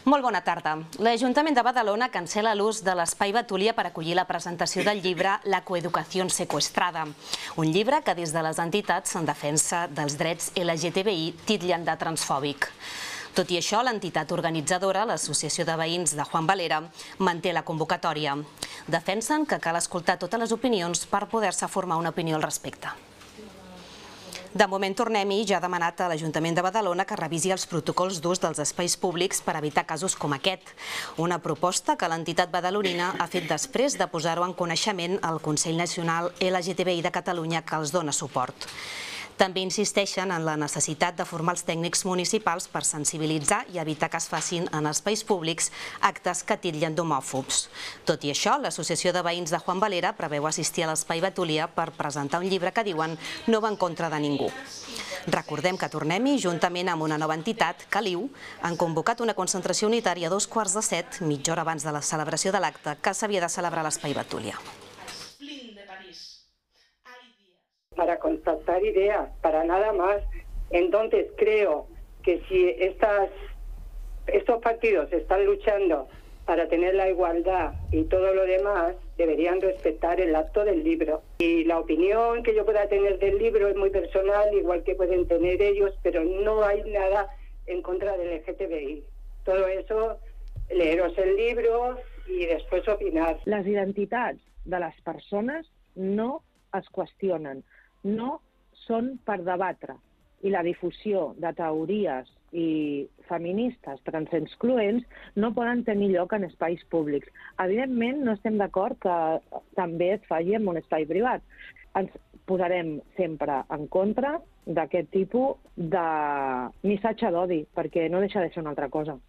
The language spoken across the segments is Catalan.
Molt bona tarda. L'Ajuntament de Badalona cancela l'ús de l'Espai Betúlia per acollir la presentació del llibre La coeducación secuestrada, un llibre que des de les entitats en defensa dels drets LGTBI titllen de transfòbic. Tot i això, l'entitat organitzadora, l'Associació de Veïns de Juan Valera, manté la convocatòria. Defensen que cal escoltar totes les opinions per poder-se formar una opinió al respecte. De moment, Tornem-hi ja ha demanat a l'Ajuntament de Badalona que revisi els protocols d'ús dels espais públics per evitar casos com aquest. Una proposta que l'entitat badalonina ha fet després de posar-ho en coneixement al Consell Nacional LGTBI de Catalunya, que els dona suport. També insisteixen en la necessitat de formar els tècnics municipals per sensibilitzar i evitar que es facin en espais públics actes que titllen d'homòfobs. Tot i això, l'Associació de Veïns de Juan Valera preveu assistir a l'Espai Betúlia per presentar un llibre que diuen no va en contra de ningú. Recordem que Tornem-hi, juntament amb una nova entitat, Caliu, han convocat una concentració unitària a 6:45, mitja hora abans de la celebració de l'acte que s'havia de celebrar a l'Espai Betúlia. Para contrastar ideas, para nada más. Entonces creo que si estos partidos están luchando para tener la igualdad y todo lo demás, deberían respetar el acto del libro. Y la opinión que yo pueda tener del libro es muy personal, igual que pueden tener ellos, pero no hay nada en contra del LGTBI. Todo eso, leeros el libro y después opinar. Les identitats de les persones no es qüestionen, no són per debatre, i la difusió de teories i feministes transexcloents no poden tenir lloc en espais públics. Evidentment, no estem d'acord que també es faci en un espai privat. Ens posarem sempre en contra d'aquest tipus de missatge d'odi, perquè no deixa de ser una altra cosa.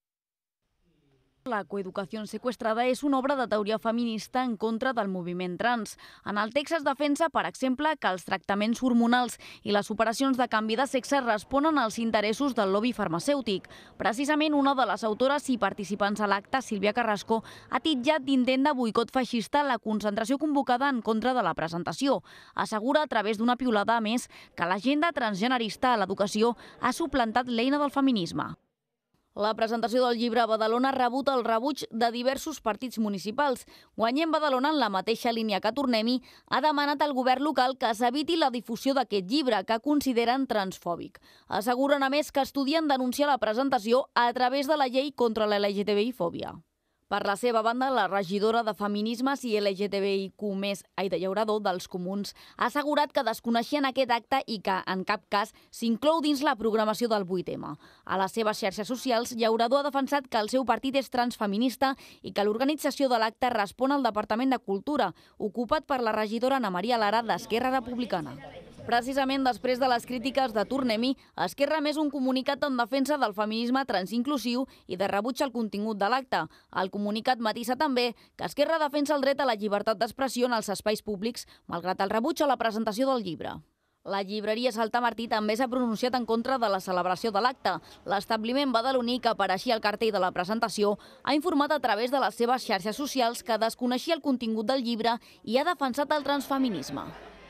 La coeducación secuestrada és una obra de teoria feminista en contra del moviment trans. En el text es defensa, per exemple, que els tractaments hormonals i les operacions de canvi de sexe responen als interessos del lobby farmacèutic. Precisament una de les autores i participants a l'acte, Sílvia Carrasco, ha titllat d'intent de boicot feixista la concentració convocada en contra de la presentació. Assegura a través d'una piulada, a més, que l'agenda transgenerista a l'educació ha suplantat l'eina del feminisme. La presentació del llibre a Badalona ha rebut el rebuig de diversos partits municipals. Guanyem Badalona, en la mateixa línia que Tornem-hi, ha demanat al govern local que s'eviti la difusió d'aquest llibre, que consideren transfòbic. Asseguren, a més, que estudien denunciar la presentació a través de la llei contra la LGTBI-fòbia. Per la seva banda, la regidora de Feminismes i LGTBIQ+, Aida Llauradó, dels Comuns, ha assegurat que desconeixien aquest acte i que, en cap cas, s'inclou dins la programació del 8M. A les seves xarxes socials, Llauradó ha defensat que el seu partit és transfeminista i que l'organització de l'acte respon al Departament de Cultura, ocupat per la regidora Ana Maria Lara d'Esquerra Republicana. Precisament després de les crítiques de Tornem-hi, Esquerra ha emès un comunicat en defensa del feminisme transinclusiu i de rebuig al contingut de l'acte. El comunicat matisa també que Esquerra defensa el dret a la llibertat d'expressió en els espais públics, malgrat el rebuig a la presentació del llibre. La llibreria Saltamartí també s'ha pronunciat en contra de la celebració de l'acte. L'establiment badaloní, que apareixia al cartell de la presentació, ha informat a través de les seves xarxes socials que desconeixia el contingut del llibre i ha defensat el transfeminisme.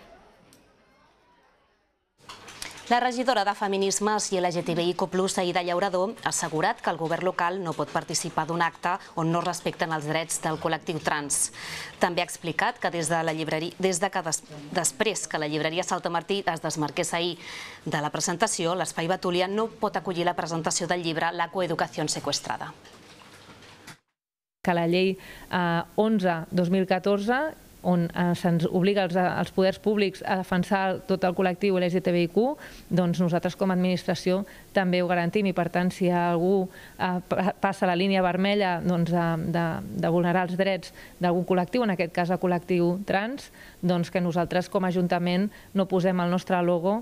La regidora de Feminismes i LGTBIQ+, Aida Llauradó, ha assegurat que el govern local no pot participar d'un acte on no respecten els drets del col·lectiu trans. També ha explicat que després que la llibreria Saltamartí es desmarqués ahir de la presentació, l'Espai Betúlia no pot acollir la presentació del llibre La coeducación secuestrada. Que la llei 11/2014 on se'ns obliga als poders públics a defensar tot el col·lectiu LGTBIQ, doncs nosaltres com a administració també ho garantim i, per tant, si algú passa la línia vermella de vulnerar els drets d'algun col·lectiu, en aquest cas el col·lectiu trans, doncs que nosaltres com a Ajuntament no posem el nostre logo.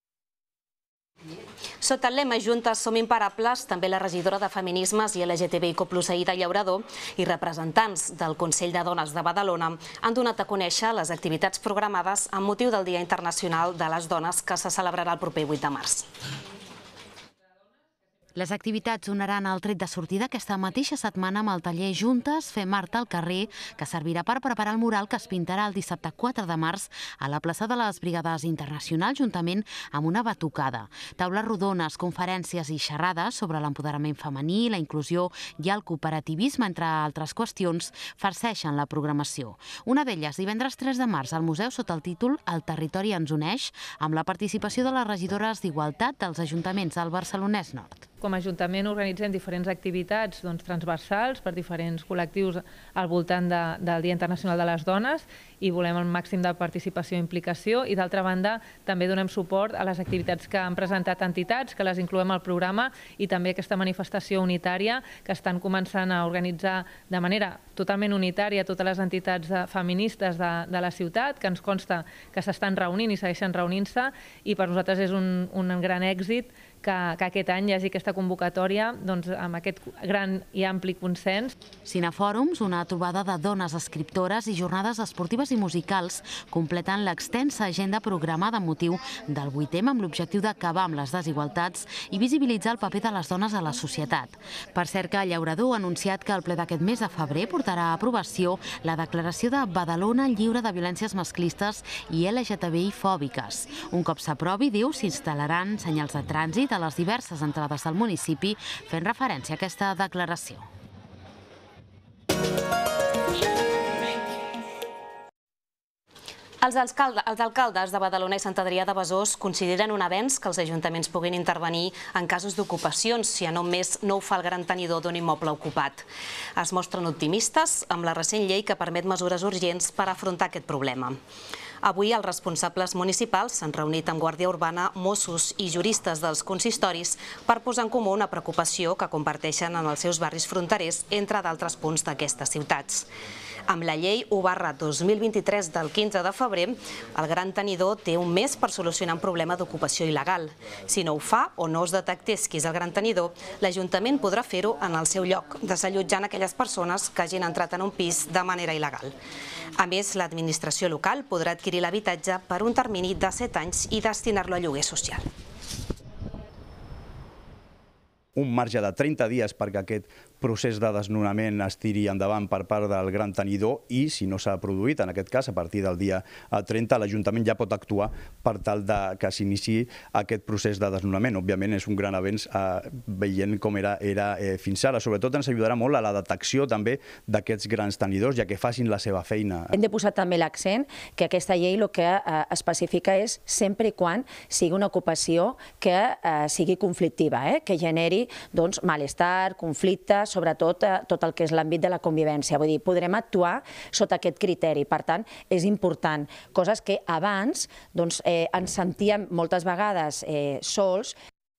Sota el lema Juntes som imparables, també la regidora de Feminismes i LGTBIQ+, Aida Llauradó, i representants del Consell de Dones de Badalona han donat a conèixer les activitats programades amb motiu del Dia Internacional de les Dones, que se celebrarà el proper 8 de març. Les activitats donaran el tret de sortida aquesta mateixa setmana amb el taller Juntes Fem Art al carrer, que servirà per preparar el mural que es pintarà el dissabte 4 de març a la plaça de les Brigades Internacionals, juntament amb una batucada. Taules rodones, conferències i xerrades sobre l'empoderament femení, la inclusió i el cooperativisme, entre altres qüestions, farceixen la programació. Una d'elles, divendres 3 de març, al museu sota el títol El territori ens uneix, amb la participació de les regidores d'Igualtat dels ajuntaments del Barcelonès Nord. Com a Ajuntament organitzem diferents activitats transversals per diferents col·lectius al voltant del Dia Internacional de les Dones i volem el màxim de participació i implicació, i d'altra banda també donem suport a les activitats que han presentat entitats, que les incloem al programa, i també aquesta manifestació unitària que estan començant a organitzar de manera totalment unitària totes les entitats feministes de la ciutat, que ens consta que s'estan reunint i segueixen reunint-se, i per nosaltres és un gran èxit que aquest any hi hagi aquesta convocatòria amb aquest gran i ampli consens. Cinefòrums, una trobada de dones escriptores i jornades esportives i musicals completen l'extensa agenda programada amb motiu del 8M amb l'objectiu d'acabar amb les desigualtats i visibilitzar el paper de les dones a la societat. Per cert, que Llaurador ha anunciat que el ple d'aquest mes de febrer portarà a aprovació la declaració de Badalona lliure de violències masclistes i LGTBI fòbiques. Un cop s'aprovi, diu, s'instal·laran senyals de trànsit a les diverses entrades del municipi, fent referència a aquesta declaració. Els alcaldes de Badalona i Sant Adrià de Besòs consideren un avenç que els ajuntaments puguin intervenir en casos d'ocupacions, si a només no ho fa el gran tenidor d'un immoble ocupat. Es mostren optimistes amb la recent llei que permet mesures urgents per afrontar aquest problema. Avui els responsables municipals s'han reunit amb Guàrdia Urbana, Mossos i juristes dels consistoris per posar en comú una preocupació que comparteixen en els seus barris fronterers, entre d'altres punts d'aquestes ciutats. Amb la llei 1/2023 del 15 de febrer, el gran tenidor té un mes per solucionar un problema d'ocupació il·legal. Si no ho fa o no es detectés qui és el gran tenidor, l'Ajuntament podrà fer-ho en el seu lloc, desallotjant aquelles persones que hagin entrat en un pis de manera il·legal. A més, l'administració local podrà adquirir l'habitatge per un termini de 7 anys i destinar-lo a lloguer social. Un marge de 30 dies perquè aquest procés de desnonament es tiri endavant per part del gran tenidor, i si no s'ha produït, en aquest cas, a partir del dia 30, l'Ajuntament ja pot actuar per tal que s'iniciï aquest procés de desnonament. Òbviament és un gran avenç veient com era fins ara. Sobretot ens ajudarà molt a la detecció també d'aquests grans tenidors, ja que facin la seva feina. Hem de posar també l'accent que aquesta llei el que especifica és sempre i quan sigui una ocupació que sigui conflictiva, que generi malestar, conflictes, sobretot tot el que és l'àmbit de la convivència. Vull dir, podrem actuar sota aquest criteri. Per tant, és important. Coses que abans ens sentíem moltes vegades sols.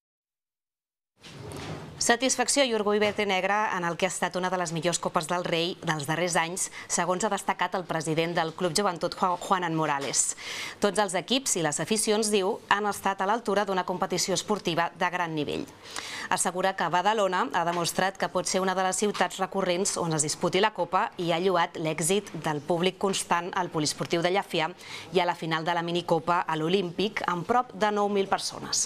Satisfacció i orgull verd i negre en el que ha estat una de les millors Copes del Rei dels darrers anys, segons ha destacat el president del Club Joventut, Juanan Morales. Tots els equips i les aficions, diu, han estat a l'altura d'una competició esportiva de gran nivell. Assegura que Badalona ha demostrat que pot ser una de les ciutats recurrents on es disputi la Copa i ha lloat l'èxit del públic constant al poliesportiu de Llafià i a la final de la minicopa a l'Olímpic amb prop de 9.000 persones.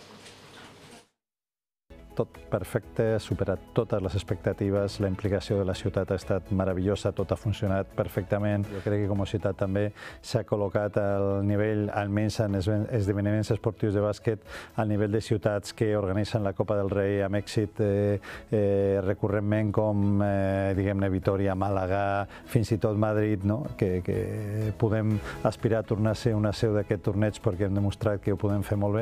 Tot perfecte, ha superat totes les expectatives, la implicació de la ciutat ha estat meravellosa, tot ha funcionat perfectament. Jo crec que com a ciutat també s'ha col·locat al nivell, almenys en esdeveniments esportius de bàsquet, al nivell de ciutats que organitzen la Copa del Rei amb èxit recurrentment com, diguem-ne, Vitòria, Màlaga, fins i tot Madrid, que podem aspirar a tornar a ser una seu d'aquest torneig perquè hem demostrat que ho podem fer molt bé.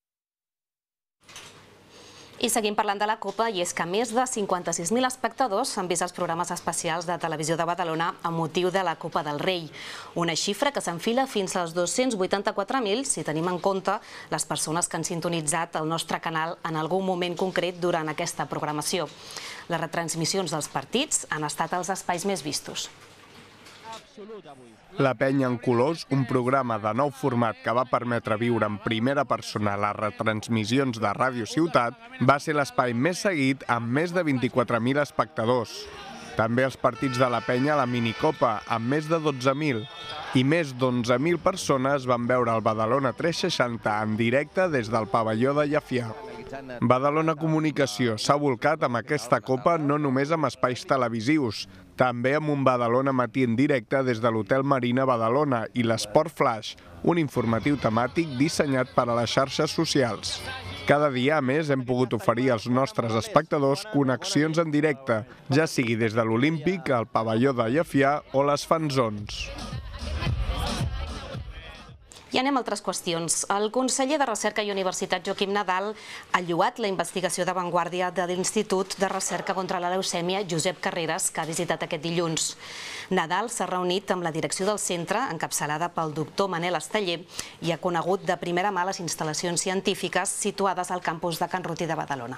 I seguim parlant de la Copa, i és que més de 56.000 espectadors han vist els programes especials de Televisió de Badalona amb motiu de la Copa del Rei. Una xifra que s'enfila fins als 284.000 si tenim en compte les persones que han sintonitzat el nostre canal en algun moment concret durant aquesta programació. Les retransmissions dels partits han estat els espais més vistos. La Penya en colors, un programa de nou format que va permetre viure en primera persona les retransmissions de Ràdio Ciutat, va ser l'espai més seguit amb més de 24.000 espectadors. També els partits de la penya a la minicopa, amb més de 12.000. I més d'11.000 persones van veure el Badalona 360 en directe des del pavelló de Llefià. Badalona Comunicació s'ha volcat amb aquesta copa no només amb espais televisius, també amb un Badalona matí en directe des de l'Hotel Marina Badalona i l'Esport Flash, un informatiu temàtic dissenyat per a les xarxes socials. Cada dia, a més, hem pogut oferir als nostres espectadors connexions en directe, ja sigui des de l'Olímpic, el pavelló de Llefià o les fanzones. I anem a altres qüestions. El conseller de Recerca i Universitat, Joaquim Nadal, ha lloat la investigació d'avantguàrdia de l'Institut de Recerca contra la Leucèmia, Josep Carreras, que ha visitat aquest dilluns. Nadal s'ha reunit amb la direcció del centre, encapçalada pel doctor Manel Esteller, i ha conegut de primera mà les instal·lacions científiques situades al campus de Can Ruti de Badalona.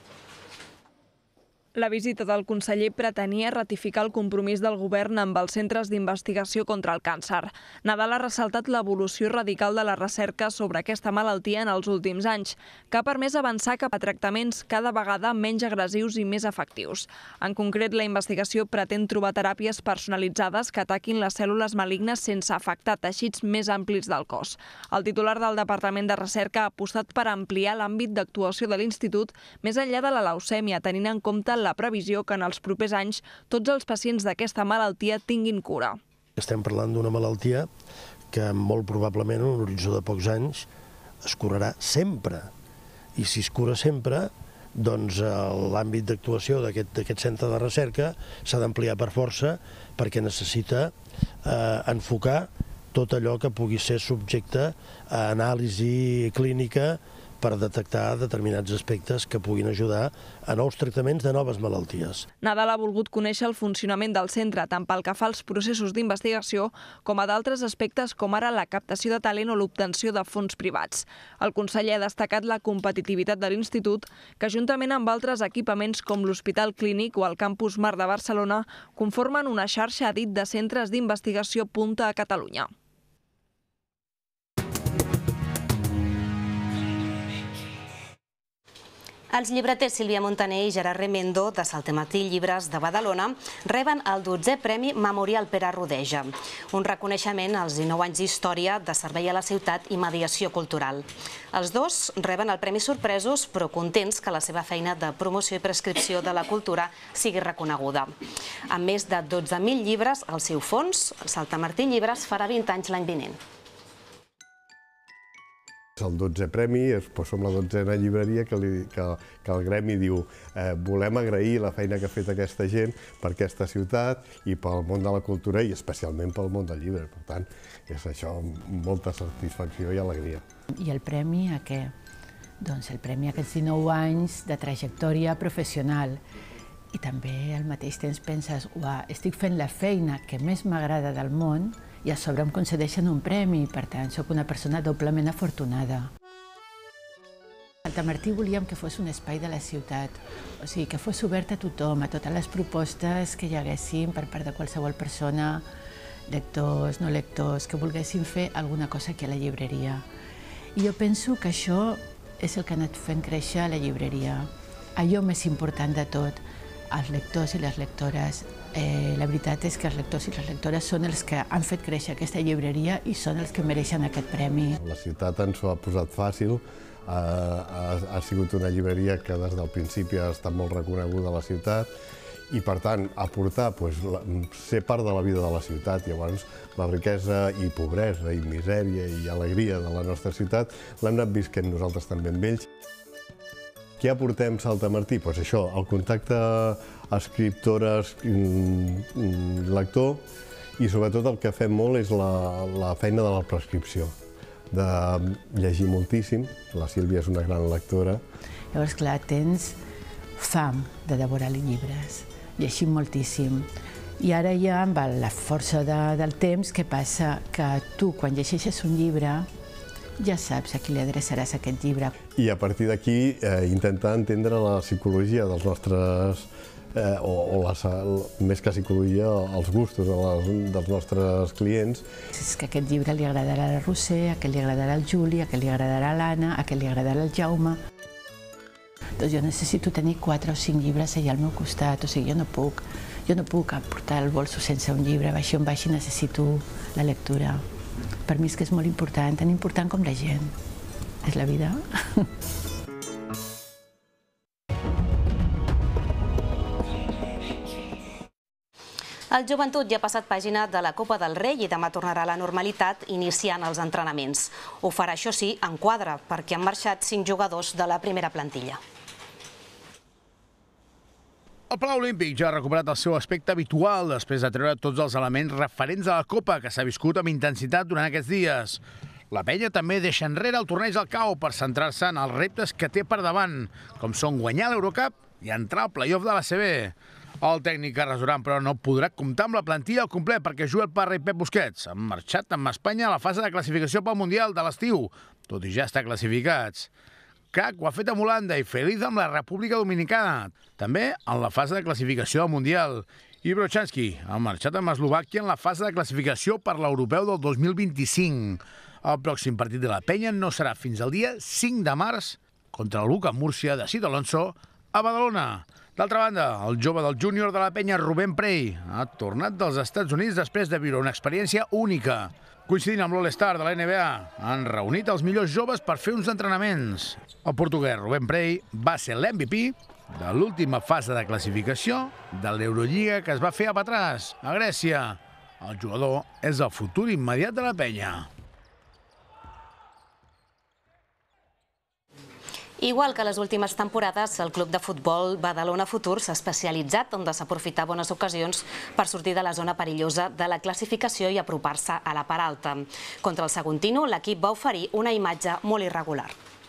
La visita del conseller pretenia ratificar el compromís del govern amb els centres d'investigació contra el càncer. Nadal ha ressaltat l'evolució radical de la recerca sobre aquesta malaltia en els últims anys, que ha permès avançar cap a tractaments cada vegada menys agressius i més efectius. En concret, la investigació pretén trobar teràpies personalitzades que ataquin les cèl·lules malignes sense afectar teixits més amplis del cos. El titular del Departament de Recerca ha apostat per ampliar l'àmbit d'actuació de l'Institut més enllà de la leucèmia, tenint en compte la previsió que en els propers anys tots els pacients d'aquesta malaltia tinguin cura. Estem parlant d'una malaltia que molt probablement en un horitzó de pocs anys es curarà sempre. I si es cura sempre, doncs l'àmbit d'actuació d'aquest centre de recerca s'ha d'ampliar per força perquè necessita enfocar tot allò que pugui ser subjecte a anàlisi clínica per detectar determinats aspectes que puguin ajudar a nous tractaments de noves malalties. Nadal ha volgut conèixer el funcionament del centre, tant pel que fa als processos d'investigació com a d'altres aspectes com ara la captació de talent o l'obtenció de fons privats. El conseller ha destacat la competitivitat de l'Institut, que juntament amb altres equipaments com l'Hospital Clínic o el Campus Mar de Barcelona conformen una xarxa, ha dit, de centres d'investigació punta a Catalunya. Els llibreters Sílvia Montaner i Gerard Remendo, de Saltematí Llibres de Badalona, reben el 12è Premi Memorial Pere Rodeja, un reconeixement als 19 anys d'història de servei a la ciutat i mediació cultural. Els dos reben el premi sorpresos, però contents que la seva feina de promoció i prescripció de la cultura sigui reconeguda. Amb més de 12.000 llibres al seu fons, Saltematí Llibres farà 20 anys l'any vinent. El 12è premi, som la 12a llibreria que el gremi diu volem agrair la feina que ha fet aquesta gent per aquesta ciutat i pel món de la cultura i especialment pel món del llibre. Per tant, és això molta satisfacció i alegria. I el premi a què? Doncs el premi a aquests 19 anys de trajectòria professional. I també al mateix temps penses, estic fent la feina que més m'agrada del món i a sobre em concedeixen un premi, per tant, sóc una persona doblement afortunada. A Saltamartí volíem que fos un espai de la ciutat, o sigui, que fos obert a tothom, a totes les propostes que hi haguessin per part de qualsevol persona, lectors, no lectors, que volguessin fer alguna cosa aquí a la llibreria. I jo penso que això és el que ha anat fent créixer la llibreria. Allò més important de tot, els lectors i les lectores. La veritat és que els lectors i les lectores són els que han fet créixer aquesta llibreria i són els que mereixen aquest premi. La ciutat ens ho ha posat fàcil, ha sigut una llibreria que des del principi ha estat molt reconeguda a la ciutat i, per tant, aportar, ser part de la vida de la ciutat. Llavors, la riquesa i pobresa i misèria i alegria de la nostra ciutat l'hem anat visquent nosaltres també amb ells. Què aportem Saltamartí? Doncs això, el contacte escriptores, lector, i sobretot el que fem molt és la feina de la prescripció, de llegir moltíssim. La Sílvia és una gran lectora. Llavors, clar, tens fam de devorar llibres, llegim moltíssim. I ara ja, amb la força del temps, què passa? Que tu, quan llegeixes un llibre, ja saps a qui li adreçaràs aquest llibre. I a partir d'aquí intentar entendre la psicologia dels nostres, més que psicologia, els gustos dels nostres clients. És que aquest llibre li agradarà a la Roser, a aquest li agradarà al Juli, a aquest li agradarà a l'Anna, a aquest li agradarà al Jaume. Doncs jo necessito tenir 4 o 5 llibres allà al meu costat, o sigui, jo no puc. Jo no puc portar el bolso sense un llibre, baixi on baixi necessito la lectura. Per mi és que és molt important, tan important com la gent. És la vida. El Joventut ja ha passat pàgina de la Copa del Rei i demà tornarà a la normalitat iniciant els entrenaments. Ho farà, això sí, en quadre, perquè han marxat 5 jugadors de la primera plantilla. El Palau Olímpic ja ha recuperat el seu aspecte habitual després de treure tots els elements referents a la Copa que s'ha viscut amb intensitat durant aquests dies. La penya també deixa enrere el torneig del CAO per centrar-se en els reptes que té per davant, com són guanyar l'Eurocup i entrar al play-off de la CB. El tècnic Carles Duran, però, no podrà comptar amb la plantilla al complet perquè Joel Parra i Pep Busquets han marxat amb Espanya a la fase de classificació pel Mundial de l'estiu, tot i ja estar classificats. Crac ho ha fet amb Holanda i Feliz amb la República Dominicana, també en la fase de classificació del Mundial. I Brochanski ha marxat amb Eslovàquia en la fase de classificació per l'Europeu del 2025. El pròxim partit de la penya no serà fins al dia 5 de març contra el Luka Múrcia de Cid Alonso a Badalona. D'altra banda, el jove del júnior de la penya, Rubén Prey, ha tornat dels Estats Units després de viure una experiència única. Coincidint amb l'All-Star de la NBA, han reunit els millors joves per fer uns entrenaments. El portuguès Rubén Prey va ser l'MVP de l'última fase de classificació de l'Eurolliga que es va fer a Patras, a Grècia. El jugador és el futur immediat de la penya. Igual que les últimes temporades, el club de futbol Badalona Futur s'ha especialitzat en desaprofitar bones ocasions per sortir de la zona perillosa de la classificació i apropar-se a la part alta. Contra el Saguntino, l'equip va oferir una imatge molt irregular.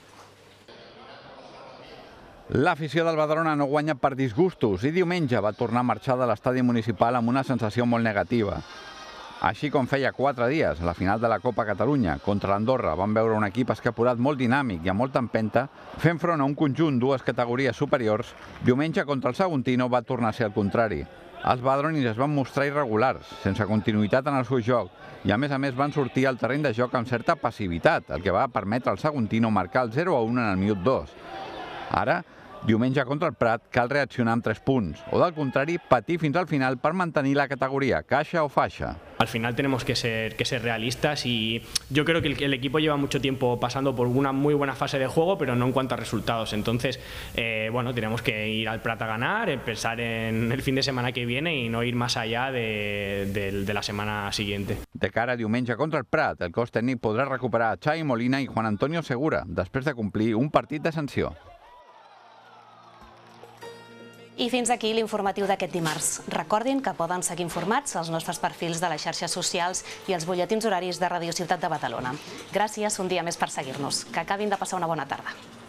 L'afició del Badalona no guanya per disgustos i diumenge va tornar a marxar de l'estadi municipal amb una sensació molt negativa. Així com feia 4 dies, a la final de la Copa Catalunya contra l'Andorra vam veure un equip escaporat molt dinàmic i amb molta empenta, fent front a un conjunt 2 categories superiors, diumenge contra el Saguntino va tornar a ser el contrari. Els badalonis es van mostrar irregulars, sense continuïtat en el seu joc, i a més van sortir al terreny de joc amb certa passivitat, el que va permetre al Saguntino marcar el 0-1 en el minut 2. Ara, diumenge contra el Prat, cal reaccionar amb 3 punts, o del contrari, patir fins al final per mantenir la categoría, caixa o faixa. Al final tenemos que ser realistas y yo creo que el equipo lleva mucho tiempo pasando por una muy buena fase de juego, pero no en cuanto a resultados. Entonces, bueno, tenemos que ir al Prat a ganar, pensar en el fin de semana que viene y no ir más allá de la semana siguiente. De cara a diumenge contra el Prat, el cos tècnic podrà recuperar Xavi Molina i Juan Antonio Segura, després de complir un partit de sanció. I fins aquí l'informatiu d'aquest dimarts. Recordin que poden seguir informats als nostres perfils de les xarxes socials i els butlletins horaris de Radio Ciutat de Badalona. Gràcies un dia més per seguir-nos. Que acabin de passar una bona tarda.